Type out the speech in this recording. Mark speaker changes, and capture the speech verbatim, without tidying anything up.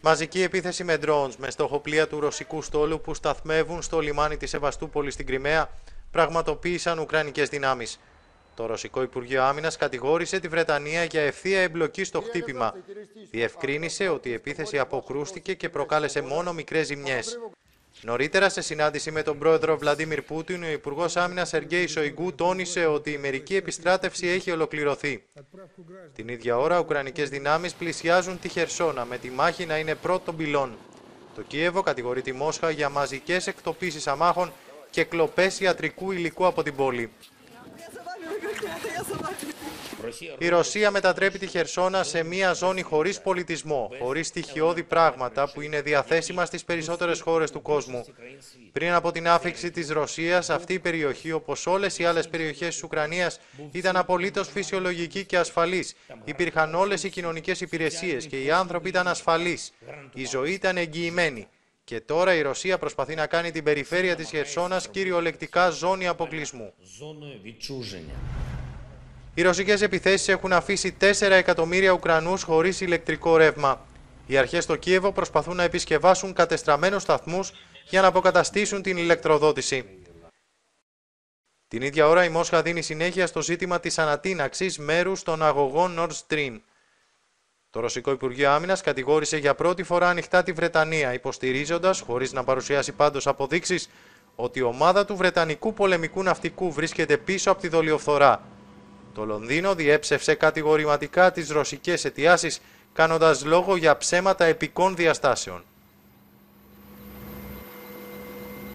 Speaker 1: Μαζική επίθεση με drones με στόχο πλοία του ρωσικού στόλου που σταθμεύουν στο λιμάνι της Σεβαστούπολης στην Κριμαία πραγματοποίησαν ουκρανικές δυνάμεις. Το Ρωσικό Υπουργείο Άμυνας κατηγόρησε τη Βρετανία για ευθεία εμπλοκή στο χτύπημα. Διευκρίνησε ότι η επίθεση αποκρούστηκε και προκάλεσε μόνο μικρές ζημιές. Νωρίτερα, σε συνάντηση με τον πρόεδρο Βλαντίμιρ Πούτιν, ο Υπουργός Άμυνας Σεργέη Σοϊγκού τόνισε ότι η μερική επιστράτευση έχει ολοκληρωθεί. Την ίδια ώρα, ουκρανικές δυνάμεις πλησιάζουν τη Χερσόνα, με τη μάχη να είναι πρώτον πυλών. Το Κίεβο κατηγορεί τη Μόσχα για μαζικές εκτοπίσεις αμάχων και κλοπές ιατρικού υλικού από την πόλη. Η Ρωσία μετατρέπει τη Χερσόνα σε μια ζώνη χωρίς πολιτισμό, χωρίς στοιχειώδη πράγματα που είναι διαθέσιμα στις περισσότερες χώρες του κόσμου. Πριν από την άφιξη της Ρωσίας, αυτή η περιοχή, όπως όλες οι άλλες περιοχές της Ουκρανίας, ήταν απολύτως φυσιολογική και ασφαλής. Υπήρχαν όλες οι κοινωνικές υπηρεσίες και οι άνθρωποι ήταν ασφαλείς. Η ζωή ήταν εγγυημένη. Και τώρα η Ρωσία προσπαθεί να κάνει την περιφέρεια της Χερσόνας κυριολεκτικά ζώνη αποκλεισμού. Οι ρωσικές επιθέσεις έχουν αφήσει τέσσερα εκατομμύρια Ουκρανούς χωρίς ηλεκτρικό ρεύμα. Οι αρχές στο Κίεβο προσπαθούν να επισκευάσουν κατεστραμμένους σταθμούς για να αποκαταστήσουν την ηλεκτροδότηση. Την ίδια ώρα η Μόσχα δίνει συνέχεια στο ζήτημα της ανατείναξης μέρους των αγωγών Nord Stream. Το Ρωσικό Υπουργείο Άμυνας κατηγόρησε για πρώτη φορά ανοιχτά τη Βρετανία, υποστηρίζοντας, χωρίς να παρουσιάσει πάντως αποδείξεις, ότι η ομάδα του Βρετανικού πολεμικού ναυτικού βρίσκεται πίσω από τη δολιοφθορά. Το Λονδίνο διέψευσε κατηγορηματικά τις ρωσικές αιτιάσεις, κάνοντας λόγο για ψέματα επικών διαστάσεων.